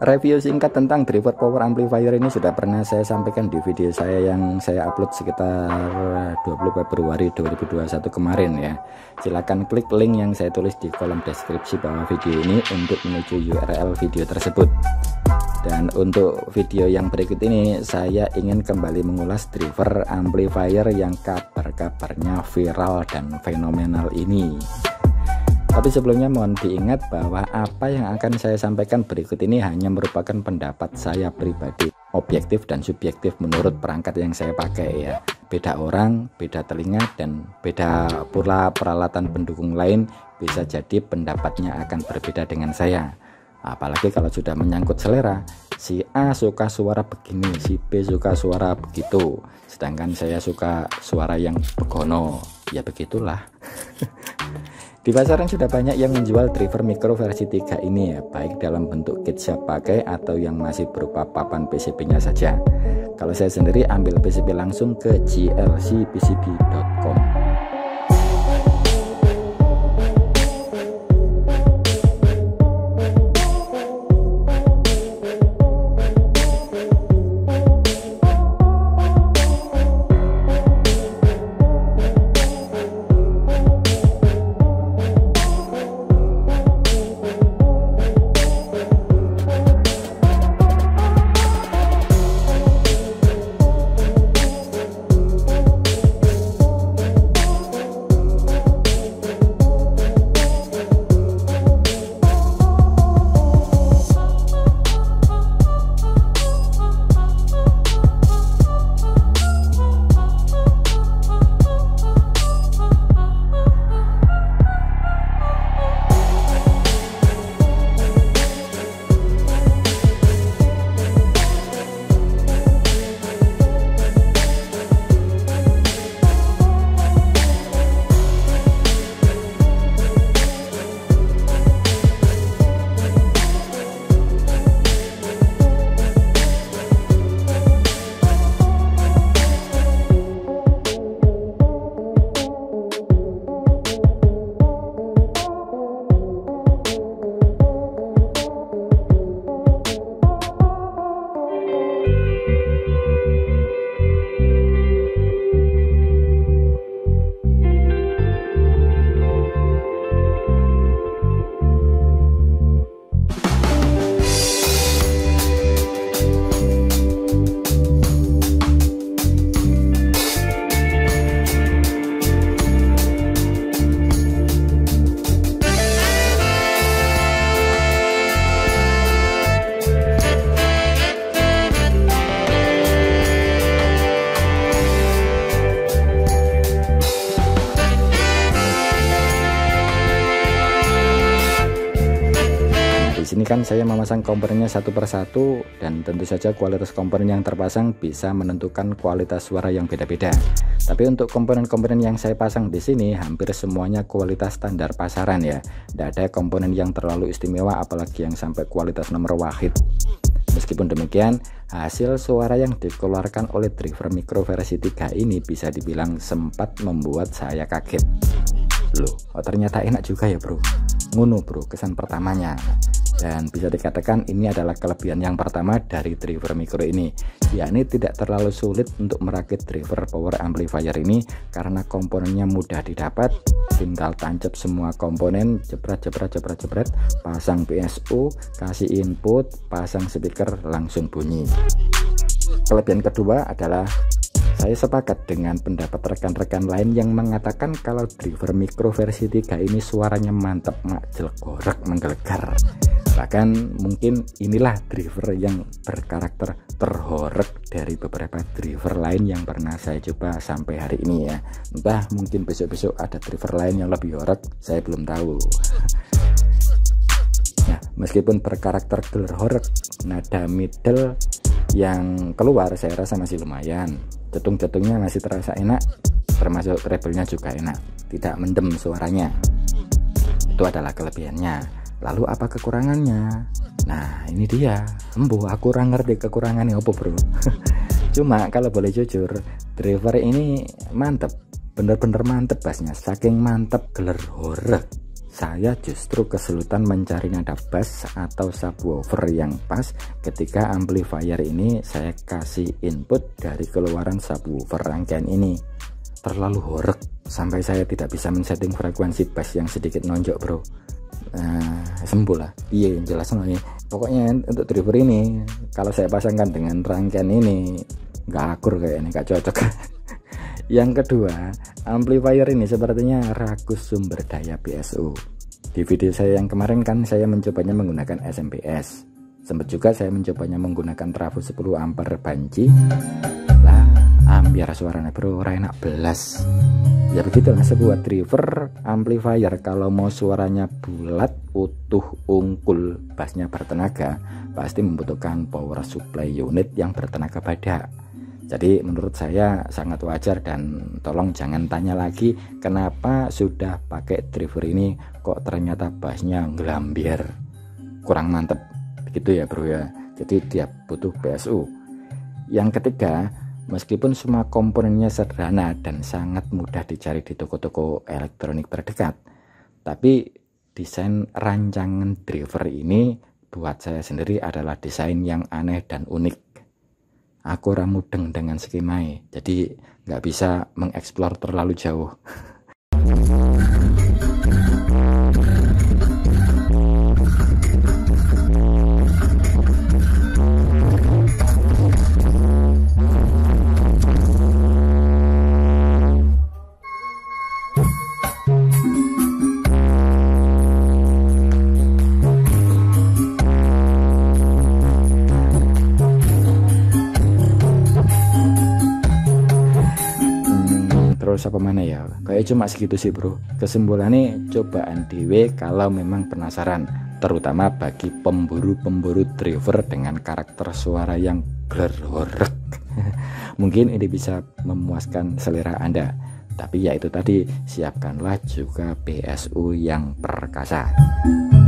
Review singkat tentang driver power amplifier ini sudah pernah saya sampaikan di video saya yang saya upload sekitar 20 Februari 2021 kemarin ya. Silahkan klik link yang saya tulis di kolom deskripsi bawah video ini untuk menuju URL video tersebut. Dan untuk video yang berikut ini saya ingin kembali mengulas driver amplifier yang kabar-kabarnya viral dan fenomenal ini. Tapi sebelumnya mohon diingat bahwa apa yang akan saya sampaikan berikut ini hanya merupakan pendapat saya pribadi, objektif dan subjektif menurut perangkat yang saya pakai ya. Beda orang, beda telinga, dan beda pula peralatan pendukung lain, bisa jadi pendapatnya akan berbeda dengan saya. Apalagi kalau sudah menyangkut selera, si A suka suara begini, si B suka suara begitu, sedangkan saya suka suara yang begono. Ya begitulah. Di pasaran sudah banyak yang menjual driver micro versi 3 ini ya, baik dalam bentuk kit siap pakai atau yang masih berupa papan PCB-nya saja. Kalau saya sendiri ambil PCB langsung ke glcpcb.com. Di sini kan saya memasang komponennya satu persatu, dan tentu saja kualitas komponen yang terpasang bisa menentukan kualitas suara yang beda-beda. Tapi untuk komponen-komponen yang saya pasang di sini hampir semuanya kualitas standar pasaran ya. Tidak ada komponen yang terlalu istimewa, apalagi yang sampai kualitas nomor wahid. Meskipun demikian, hasil suara yang dikeluarkan oleh driver micro versi 3 ini bisa dibilang sempat membuat saya kaget. Loh, ternyata enak juga ya bro. Ngono bro, kesan pertamanya. Dan bisa dikatakan ini adalah kelebihan yang pertama dari driver micro ini, yakni tidak terlalu sulit untuk merakit driver power amplifier ini karena komponennya mudah didapat. Tinggal tancap semua komponen, jepret, pasang PSU, kasih input, pasang speaker, langsung bunyi. Kelebihan kedua adalah saya sepakat dengan pendapat rekan-rekan lain yang mengatakan kalau driver micro versi 3 ini suaranya mantap, jelek-gorek, menggelegar. Bahkan mungkin inilah driver yang berkarakter terhorek dari beberapa driver lain yang pernah saya coba sampai hari ini ya. Entah mungkin besok-besok ada driver lain yang lebih horek, saya belum tahu. Nah, meskipun berkarakter horek, nada middle yang keluar saya rasa masih lumayan. Cetung-cetungnya masih terasa enak, termasuk treble-nya juga enak, tidak mendem suaranya. Itu adalah kelebihannya. Lalu apa kekurangannya? Nah ini dia, aku kurang ngerti kekurangannya apa bro. Cuma kalau boleh jujur, driver ini mantep, bener-bener mantep bassnya, saking mantep geler horek. saya justru kesulitan mencari nada bass atau subwoofer yang pas ketika amplifier ini saya kasih input dari keluaran subwoofer rangkaian ini. Terlalu horek sampai saya tidak bisa men-setting frekuensi bass yang sedikit nonjok bro. Sembuh lah, iya jelas nih. Pokoknya untuk driver ini kalau saya pasangkan dengan rangkaian ini nggak akur kayaknya, nggak cocok. Yang kedua, amplifier ini sepertinya rakus sumber daya PSU. Di video saya yang kemarin kan saya mencobanya menggunakan SMPS. Sempat juga saya mencobanya menggunakan trafo 10 ampere banci. Lah, ambiar suaranya bro, ora enak belas. Ya begitu lah sebuah driver amplifier kalau mau suaranya bulat, utuh, ungkul, bassnya bertenaga, pasti membutuhkan power supply unit yang bertenaga badak. Jadi menurut saya sangat wajar, dan tolong jangan tanya lagi kenapa sudah pakai driver ini kok ternyata bassnya ngelambir, kurang mantep begitu ya bro ya. Jadi dia butuh PSU. Yang ketiga, meskipun semua komponennya sederhana dan sangat mudah dicari di toko-toko elektronik terdekat, tapi desain rancangan driver ini buat saya sendiri adalah desain yang aneh dan unik. Aku mudeng dengan skemanya, jadi nggak bisa mengeksplor terlalu jauh. Terus apa mana ya, kayak cuma segitu sih bro. Kesimpulannya cobaan dewe kalau memang penasaran, terutama bagi pemburu-pemburu driver dengan karakter suara yang horek. Mungkin ini bisa memuaskan selera Anda, tapi ya itu tadi, siapkanlah juga PSU yang perkasa.